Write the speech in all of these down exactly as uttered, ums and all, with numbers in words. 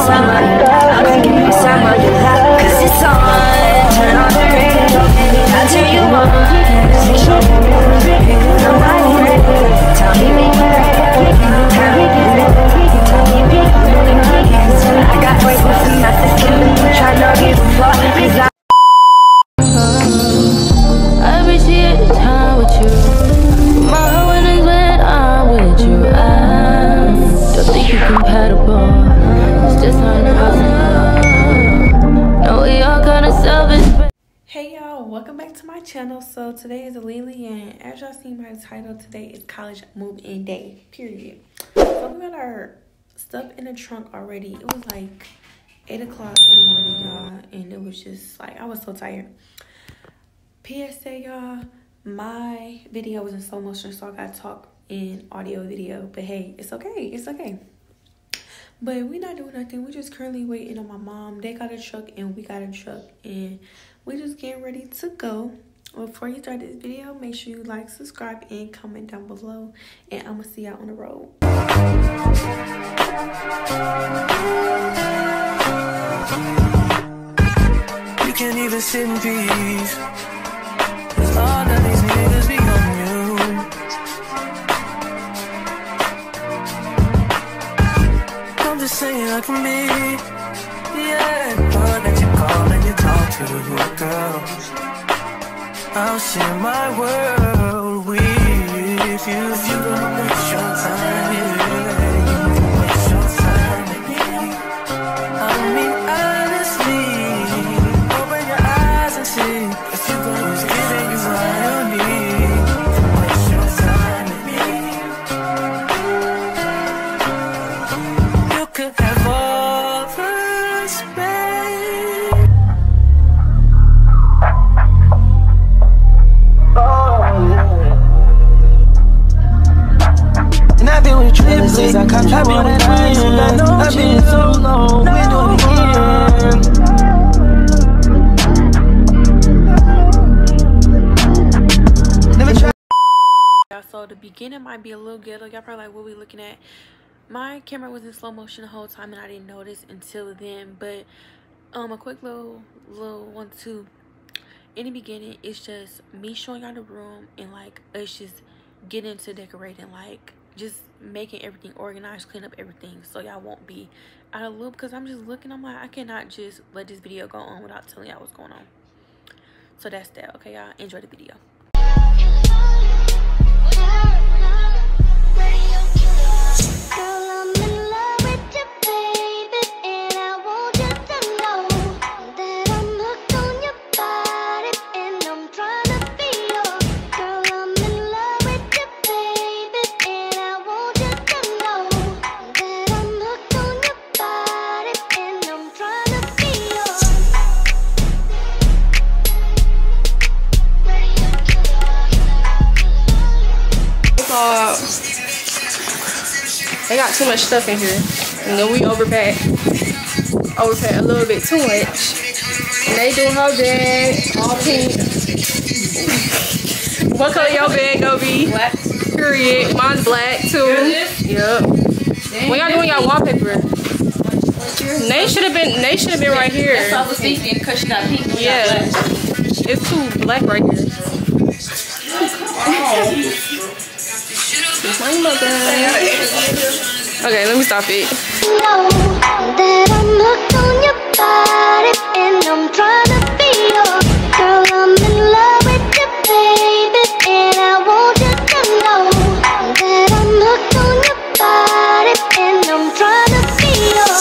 some of your love. I'll give you some of your love. Cause it's on. Turn on the radio. I'll turn you on. Make sure you're ready. Nobody ready. Tell me when you're ready. Tell me when you're ready. Tell me when you're ready. I got boys with some nothing to me. Try not to give a fuck. Cause I I appreciate the time with you. My heart is when I'm with you. I don't think you're compatible. It's just not possible. No, we all kind of selfish. Hey y'all, welcome back to my channel. So today is Lily, and as y'all seen by the title, today is college move-in day, period. So we got our stuff in the trunk already. It was like eight o'clock in the morning, y'all, and it was just like, I was so tired. P S A, y'all, my video was in slow motion, so I got to talk in audio video. But hey, it's okay. It's okay. But we not doing nothing. We just currently waiting on my mom. They got a truck and we got a truck. And we just getting ready to go. Before you start this video, make sure you like, subscribe, and comment down below. And I'm going to see y'all on the road. You can't even sit in peace. All of these niggas be on you. I'm just saying I can be, yeah. But that you call and you talk to the girls. I'll share my world with you. If you don't waste your time, yeah, you don't waste your time with me. I mean honestly, open your eyes and see. If you go who's giving you what I need, don't waste your time with me. You could have all the space. Oh yeah. And I've been with trips, I caught you on that line. I've been so long, we do it again. So the beginning might be a little ghetto. Y'all probably like, what we looking at? My camera was in slow motion the whole time and I didn't notice until then. But um a quick little little one two. In the beginning, it's just me showing y'all the room and like us just getting into decorating, like just making everything organized, clean up everything so y'all won't be out of loop. Because I'm just looking, I'm like, I cannot just let this video go on without telling y'all what's going on. So that's that. Okay, y'all, enjoy the video. They got too much stuff in here, and then we overpack, overpack a little bit too much. And they do her bag, all pink. What color your bag gonna be? Black. Period. Mine's black too. Yep. When y'all doing y'all wallpaper? They should have been. They should have been right here. That's what I was thinking, because she got pink. Yeah. It's too black right here. Oh. Okay, let me stop it. Know that I'm hooked on your body and I'm trying to be your girl. I'm in love with you, baby, and I want you to know that I'm hooked on your body and I'm trying to be your.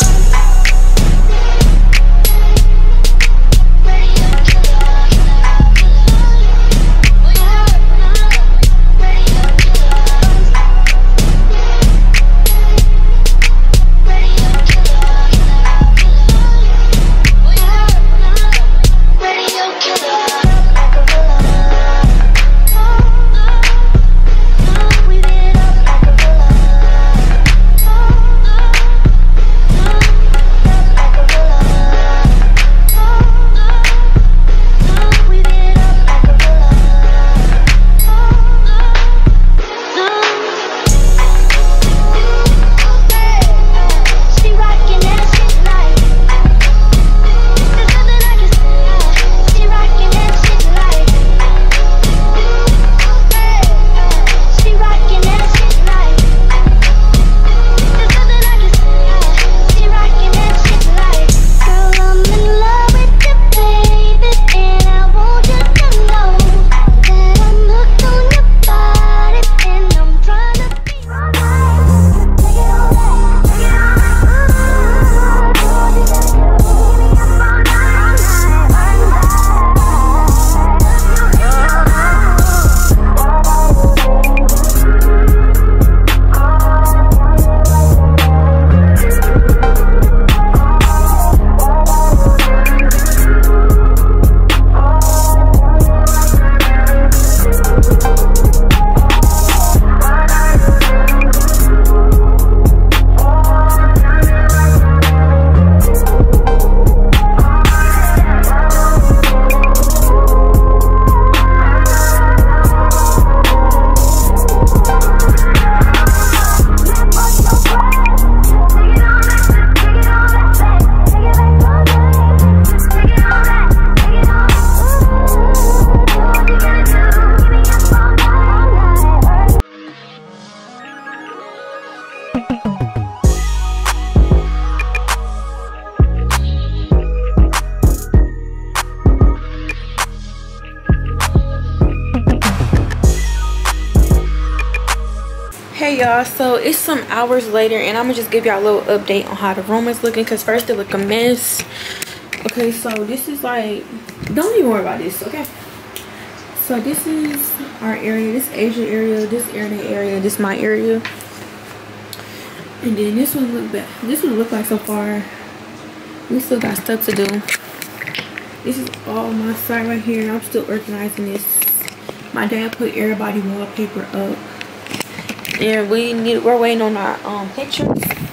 Okay, y'all, so it's some hours later and I'm gonna just give y'all a little update on how the room is looking, because first it looked a mess. Okay, so this is like, don't even worry about this, okay? So this is our area, this Asia area, this area area, this my area. And then this one look bad. This one look like so far. We still got stuff to do. This is all my side right here. I'm still organizing this. My dad put everybody wallpaper up. And we need we're waiting on our um pictures.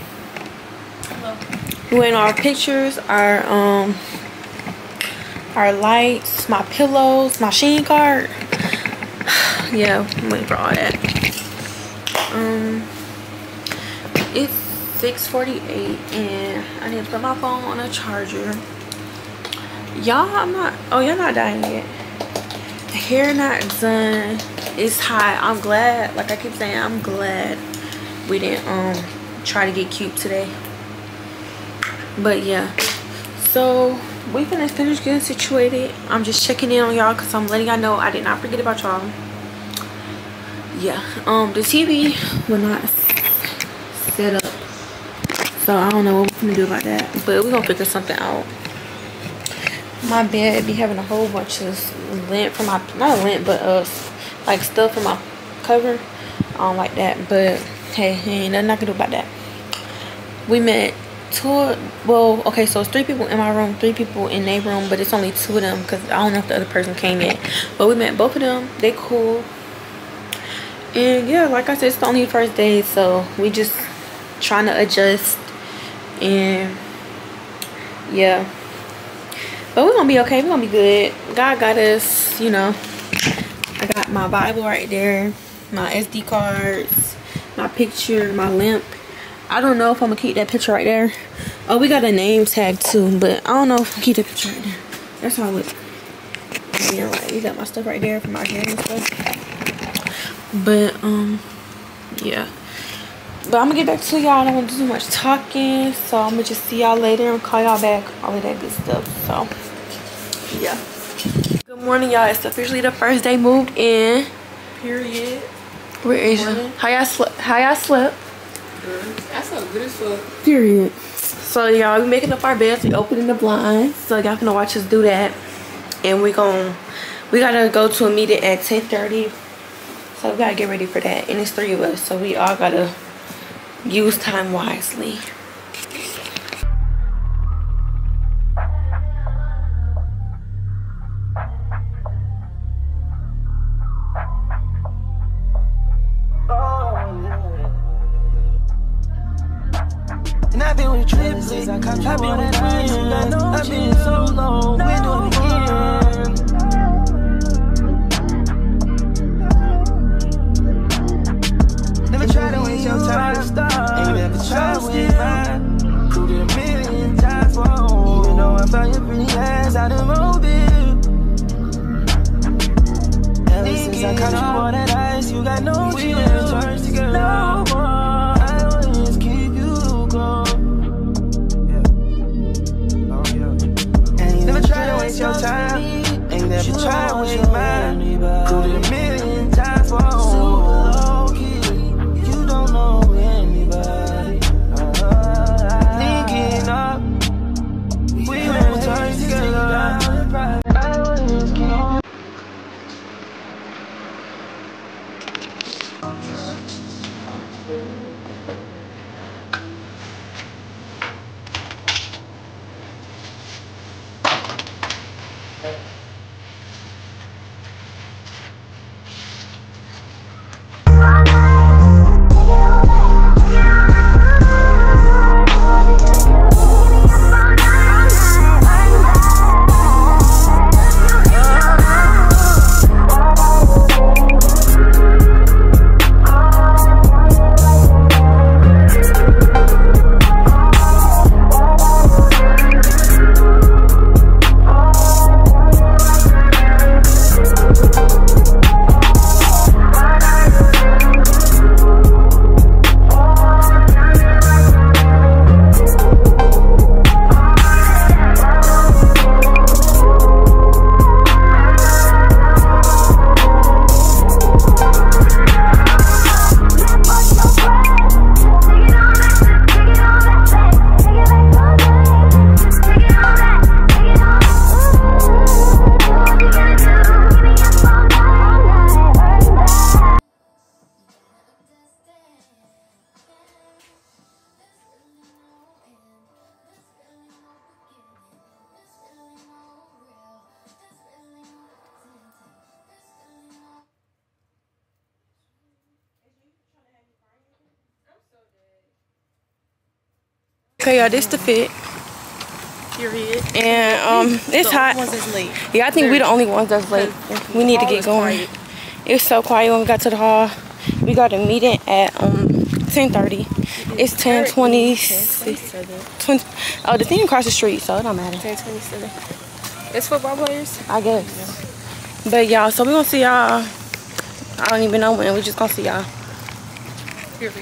We're waiting on our pictures, our um our lights, my pillows, my Shein card. Yeah, I'm waiting for all that. Um it's six forty-eight and I need to put my phone on a charger. Y'all, I'm not oh y'all not dying yet. The hair not done. It's hot. I'm glad, like I keep saying, I'm glad we didn't um try to get cute today. But yeah, so we gonna finish getting situated. I'm just checking in on y'all because I'm letting y'all know I did not forget about y'all. Yeah, um the T V will not set up, so I don't know what we're gonna do about that, but we're gonna figure something out. My bed be having a whole bunch of lint from my, not a lint, but uh like stuff from my cover. I don't like that, but hey, ain't nothing I can do about that. We met two, well, okay, so it's three people in my room, three people in their room, but it's only two of them because I don't know if the other person came yet. But we met both of them. They cool. And yeah, like I said, it's the only first day, so we just trying to adjust. And yeah, but we're gonna be okay. We're gonna be good. God got us, you know. I got my Bible right there, my S D cards, my picture, my lamp. I don't know if I'm gonna keep that picture right there. Oh, we got a name tag too, but I don't know if I'm gonna keep that picture right there. That's how I look. Yeah, right. We got my stuff right there for my hair and stuff. But um, yeah. But I'm gonna get back to y'all. I don't want to do too much talking, so I'm gonna just see y'all later and call y'all back. All of that good stuff. So yeah. Good morning, y'all. It's officially the first day moved in. Period. Where is you? How y'all slept? How y'all slept? Good. I slept good as fuck. Period. So y'all, we making up our beds. We opening the blinds. So y'all gonna watch us do that. And we gon' we gotta go to a meeting at ten thirty. So we gotta get ready for that. And it's three of us, so we all gotta use time wisely. And I've been with trips, I've been with friends, I've been so low, we do it again. Never try to waste your time, ain't never try with mine. Proved it a million times wrong, even though I found your pretty ass out of mobile. Ever since I caught you on that ice, you got no chance to get no more. Your time, ain't never try with mine. Proved it a million times for super low key. You don't know anybody. Uh, Linking up, we never turn together. I wouldn't keep. Okay, y'all, this the fit. Period. And um, it's hot. Late. Yeah, I think we the only ones that's late. We need to get going. It's so quiet when we got to the hall. We got a meeting at um ten thirty. It's ten twenty. twenty, oh, the thing across the street, so it don't matter. ten twenty-seven. It's football players? I guess. Yeah. But y'all, so we gonna see y'all. I don't even know when. We just gonna see y'all. Period.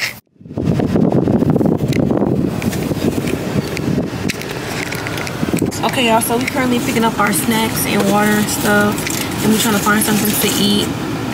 Okay, y'all, so we currently picking up our snacks and water and stuff, and we trying to find something to eat.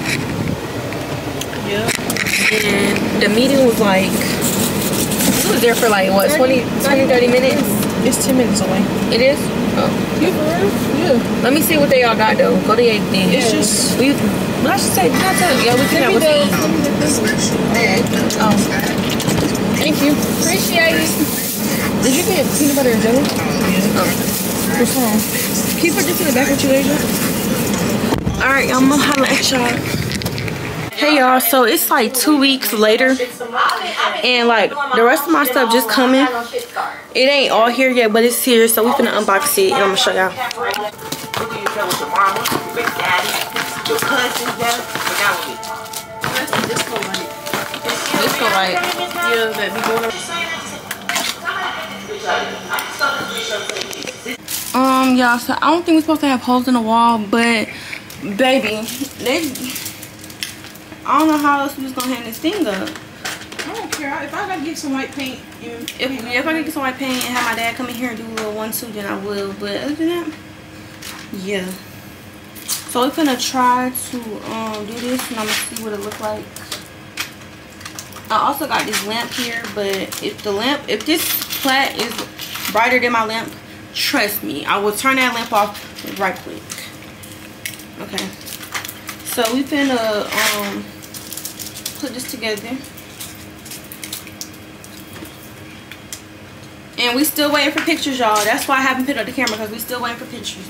Yeah. And the meeting was like, we was there for like what, twenty, thirty minutes? It's ten minutes away. It is? Oh. You for real? Yeah. Let me see what they all got though. Go to eight thing. It's just we. Well, I should say, not tell you. Yeah, we figured out what to eat. Oh. Thank you. Appreciate it. Did you get peanut butter and jelly? Yeah. Oh. What's wrong? Can you put this in the back with you, Asia? Alright, I'm gonna holla at y'all. Hey y'all, so it's like two weeks later, and like the rest of my stuff just coming. It ain't all here yet, but it's here, so we finna unbox it and I'm gonna show y'all. Disco light. Yeah, that be going. Um, y'all, so I don't think we're supposed to have holes in the wall, but baby, they. I don't know how else we was gonna hang this thing up. I don't care. If I gotta get some white paint, and If, yeah, if I could get some white paint and have my dad come in here and do a little one two, then I will. But other than that, yeah. So we're gonna try to um do this, and I'm gonna see what it look like. I also got this lamp here, but if the lamp, if this plat is brighter than my lamp, trust me, I will turn that lamp off right quick. Okay. So we finna um put this together. And we still waiting for pictures, y'all. That's why I haven't put up the camera, because we still waiting for pictures.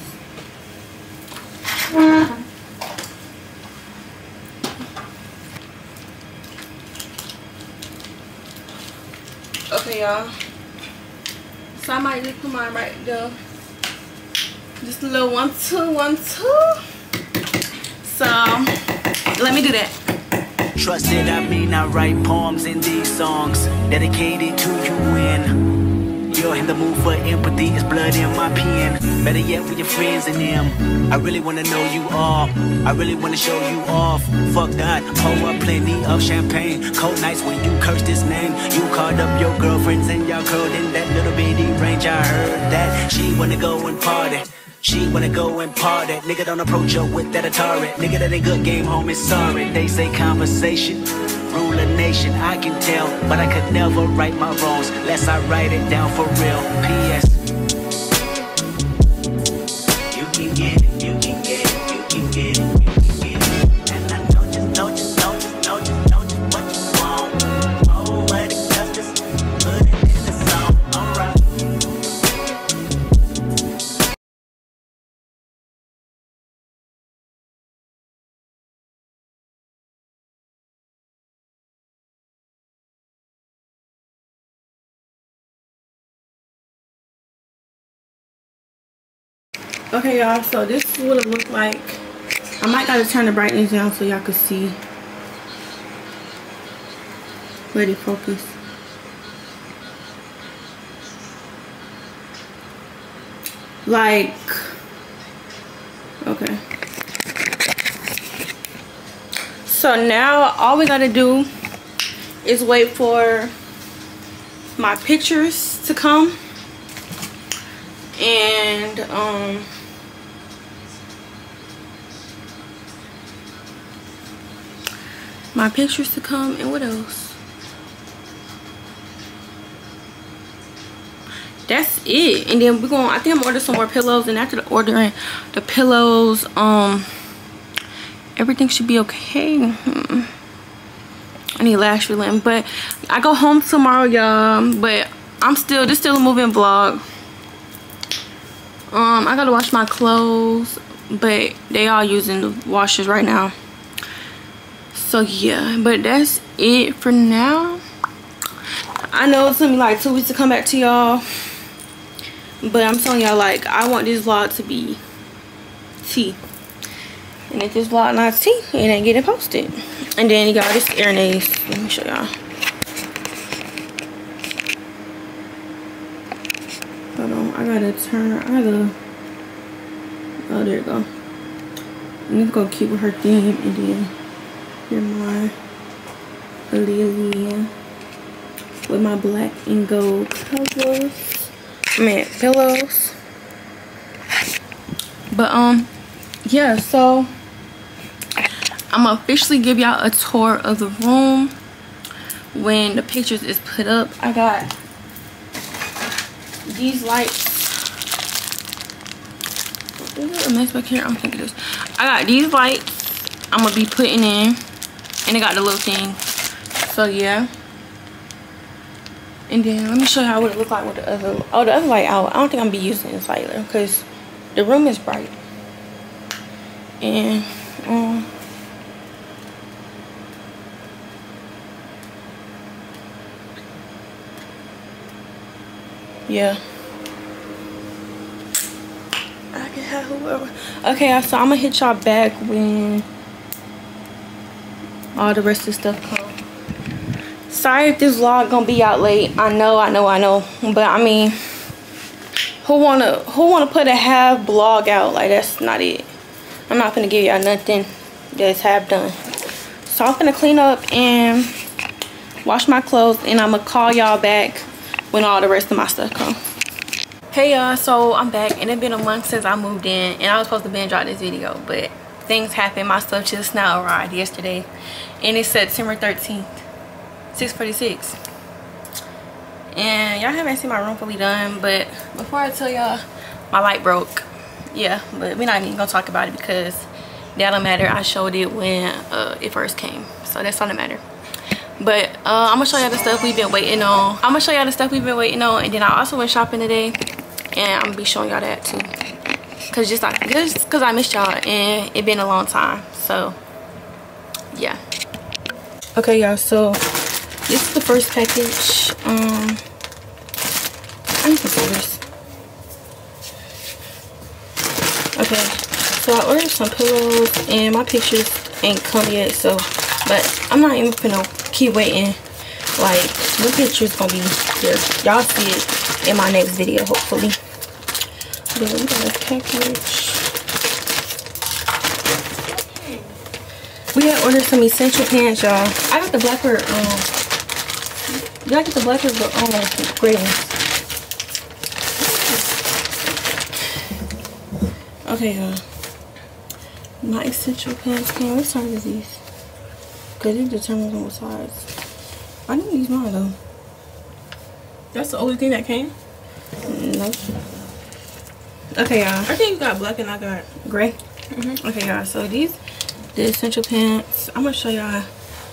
Okay, y'all. So I might just put mine right there. Just a little one, two, one, two. So let me do that. Trusted, I mean I write poems in these songs dedicated to you when you're in the mood for empathy. It's blood in my pen. Better yet, for your friends and them. I really wanna know you all. I really wanna show you off. Fuck that, pour up plenty of champagne. Cold nights when you cursed his name. You called up your girlfriends and y'all curled in that little bitty range. I heard that she wanna go and party. She wanna go and party. Nigga, don't approach her with that Atari. Nigga, that ain't good game, homie, sorry. They say conversation rule a nation, I can tell, but I could never right my wrongs unless I write it down for real. P S You can get it, you can get it, you can get it, you can get it. And I know just, know just, know just, know just, know just what you want. Oh, but it's just, just put it in the song, alright. Okay, y'all, so this is what it looked like. I might gotta turn the brightness down so y'all can see. Ready, focus. Like, okay. So now all we gotta do is wait for my pictures to come. And um my pictures to come, and what else? That's it. And then we're going, I think I'm ordering some more pillows, and after the ordering the pillows, um everything should be okay. Hmm. I need lash relent, but I go home tomorrow, y'all. But I'm still, this still a moving vlog. Um, I gotta wash my clothes, but they all using the washers right now. So yeah, but that's it for now. I know it took me like two weeks to come back to y'all, but I'm telling y'all, like, I want this vlog to be tea. And if this vlog not tea, it ain't getting posted. And then you got this Airnaise. Let me show y'all. Hold on, I gotta turn. I gotta. Oh, there you go. I need to go keep with her theme, and then here my Lily with my black and gold covers. I mean pillows. But um, yeah. So I'm gonna officially give y'all a tour of the room when the pictures is put up. I got these lights. Is it a mess back here? I don't think it is. I got these lights I'm gonna be putting in, and it got the little thing. So yeah. And then let me show y'all what it look like with the other. Oh, the other light out. I don't think I'm gonna be using this light because the room is bright. And um. Yeah. I can have whoever. Okay, so I'm gonna hit y'all back when all the rest of the stuff comes. Sorry if this vlog gonna be out late. I know, I know, I know. But I mean, who wanna who wanna put a half vlog out? Like, that's not it. I'm not gonna give y'all nothing that's half done. So I'm gonna clean up and wash my clothes, and I'm gonna call y'all back when all the rest of my stuff comes. Hey y'all, so I'm back, and it's been a month since I moved in, and I was supposed to binge out this video, but things happened. My stuff just now arrived yesterday, and it's September thirteenth, six forty-six. And y'all haven't seen my room fully done, but before I tell y'all, my light broke. Yeah, but we're not even gonna talk about it because that don't matter. I showed it when uh, it first came, so that's not the matter. But uh, I'm gonna show y'all the stuff we've been waiting on. I'm gonna show y'all the stuff we've been waiting on, and then I also went shopping today, and I'm gonna be showing y'all that too. Cause just like just cause I missed y'all, and it been a long time. So yeah. Okay, y'all. So this is the first package. Um, I need to say this. Okay, so I ordered some pillows, and my pictures ain't come yet. So, but I'm not even gonna keep waiting. Like, the picture's gonna be here. Y'all see it in my next video, hopefully. Then we got a package. We had ordered some essential pants, y'all. I got the blacker, um, did I get the blacker um, gray ones? Okay, y'all. My essential pants came. What size is these? Because it determines on what size. I didn't use mine though. That's the only thing that came? No. Okay, y'all. I think you got black and I got gray. Mm-hmm. Okay, y'all. So these, the essential pants. I'm gonna show y'all.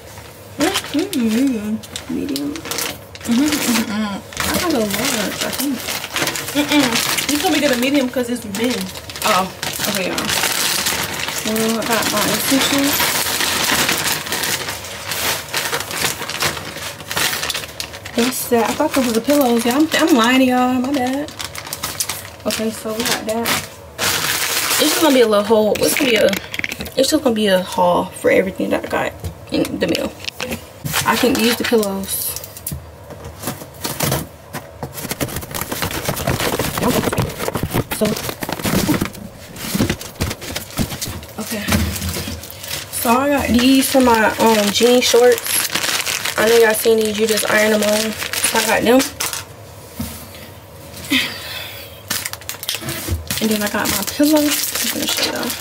Mm-hmm. Medium. Mm-hmm. Mm-hmm. I got a large, I think. Mm-mm. You told me to get a medium because it's men. Oh, okay, y'all. So I got my essentials. That's that. I thought those were the pillows. Yeah, I'm, I'm lying to y'all. My bad. Okay, so we got that. It's just gonna be a little haul. It's gonna be a. It's just gonna be a haul for everything that I got in the mail. I can use the pillows. So. Okay. So I got these for my um jean shorts. I know y'all seen these, you just iron them on. So I got them. And then I got my pillows. I'm gonna show y'all.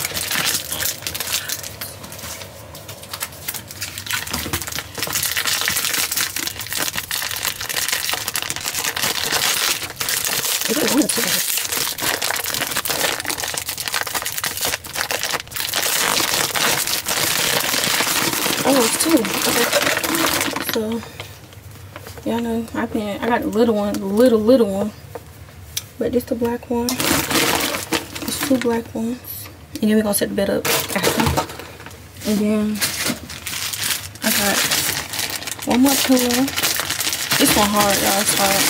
Oh, it's two. Okay. So, y'all know I've been, I got the little one, the little, little one. But this the black one. It's two black ones. And then we're gonna set the bed up after. And then I got one more pillow. This one hard, y'all. It's hard.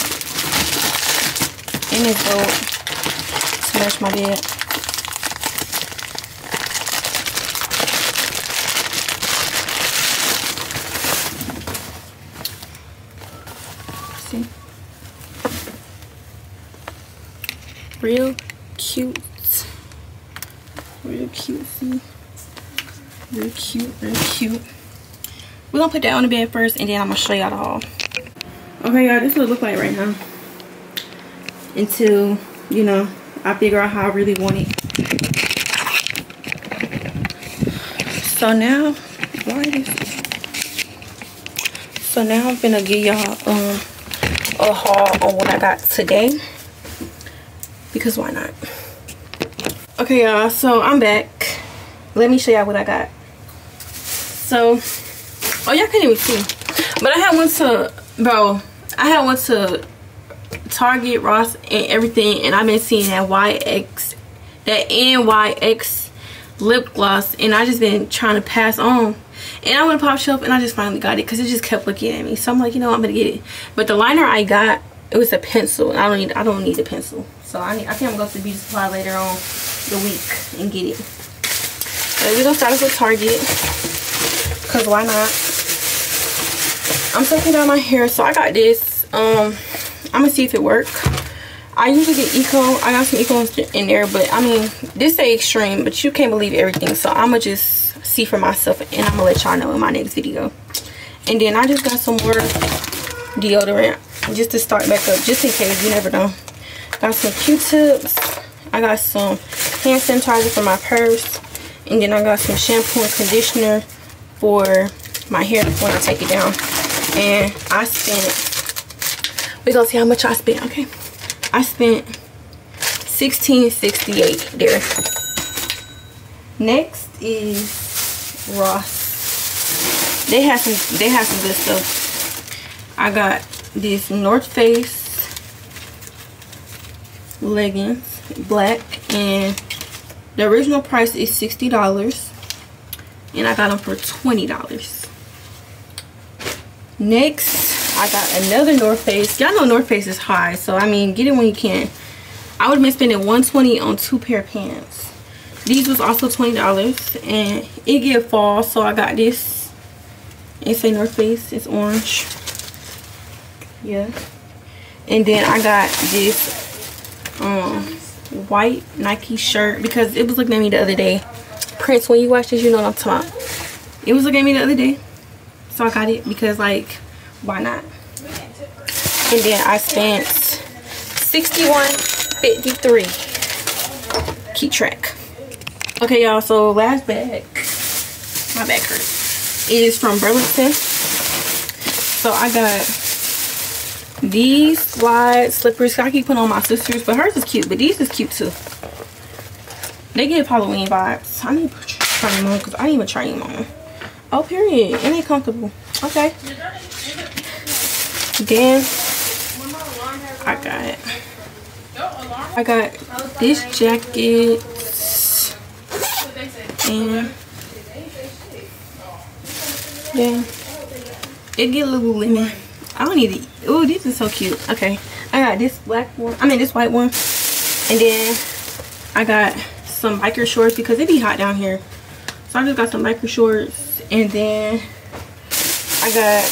And it's gold to match my bed. See? Real cute. Real cute, see? Real cute, real cute. We're gonna put that on the bed first, and then I'm gonna show y'all the haul. Okay, y'all, this is what it look like right now. Until, you know, I figure out how I really want it. So now, why is So now I'm gonna give y'all um a haul on what I got today. Because why not? Okay, y'all, so I'm back. Let me show y'all what I got. So, oh, y'all can't even see. But I had went to, bro, I had went to Target, Ross, and everything. And I've been seeing that Y X, that N Y X lip gloss. And I just been trying to pass on. And I went to Pop Shelf and I just finally got it. Because it just kept looking at me. So I'm like, you know, I'm going to get it. But the liner I got, it was a pencil. I don't need, I don't need a pencil. So I, need, I think I'm going to go to Beauty Supply later on the week and get it. But we're going to start off with Target. Because why not? I'm taking down my hair. So I got this. Um, I'm going to see if it works. I usually get Eco. I got some Eco in there. But I mean, this is extreme. But you can't believe everything. So I'm going to just see for myself. And I'm going to let y'all know in my next video. And then I just got some more deodorant. Just to start back up. Just in case. You never know. Got some Q-tips. I got some hand sanitizer for my purse. And then I got some shampoo and conditioner for my hair when I take it down. And I spent, we're gonna see how much I spent, okay? I spent sixteen sixty-eight there. Next is Ross. They have some they have some good stuff. I got this North Face leggings, black, and the original price is sixty dollars, and I got them for twenty dollars. Next, I got another North Face. Y'all know North Face is high, so I mean, get it when you can. I would have been spending one twenty on two pair of pants. These was also twenty dollars, and it get fall, so I got this. It say North Face. It's orange. Yeah. And then I got this um white Nike shirt because it was looking at me the other day. Prince, when you watch this, you know what I'm talking about. It was looking at me the other day, so I got it because, like, why not? And then I spent sixty-one fifty-three. Keep track. Okay, y'all, so last bag, my bag hurts, is from Burlington. So I got these slide slippers. I keep putting on my sister's, but hers is cute, but these is cute too. They give Halloween vibes. I need to try them on because I didn't even try them on. Oh, period. And they comfortable. Okay. Then I got I got this jacket, and yeah, it get Lululemon. I don't need it. Oh, this is so cute. Okay, I got this black one. I mean this white one, and then I got some biker shorts because it be hot down here. So I just got some biker shorts, and then I got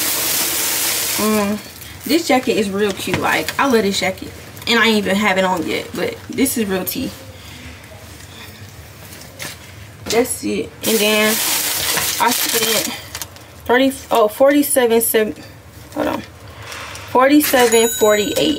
um this jacket is real cute. Like, I love this jacket, and I ain't even have it on yet, but this is real tea. That's it. And then I spent thirty oh forty-seven seven hold on forty-seven forty-eight.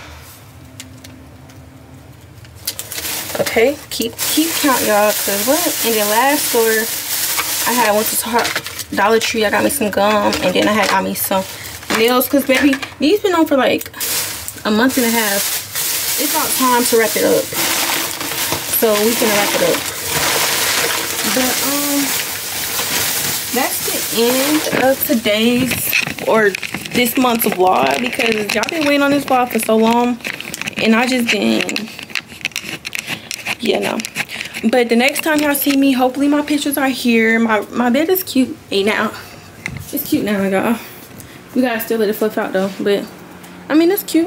Okay, keep keep count, y'all, cause what? And then last store I had went to Tar Dollar Tree. I got me some gum, and then I had got me some nails, cause baby, these been on for like a month and a half. It's about time to wrap it up, so we can wrap it up. But um that's the end of today's or this month's vlog, because y'all been waiting on this vlog for so long, and I just been, you know. But the next time y'all see me, hopefully my pictures are here. My my bed is cute. Hey, now it's cute now, y'all. We gotta still let it fluff out though, but I mean, it's cute.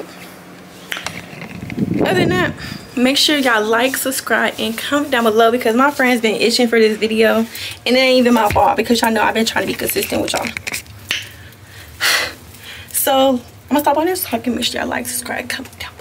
Other than that, make sure y'all like, subscribe, and comment down below because my friends been itching for this video, and it ain't even my fault because y'all know I've been trying to be consistent with y'all. So I'm gonna stop on this so I can make sure y'all like, subscribe, comment down.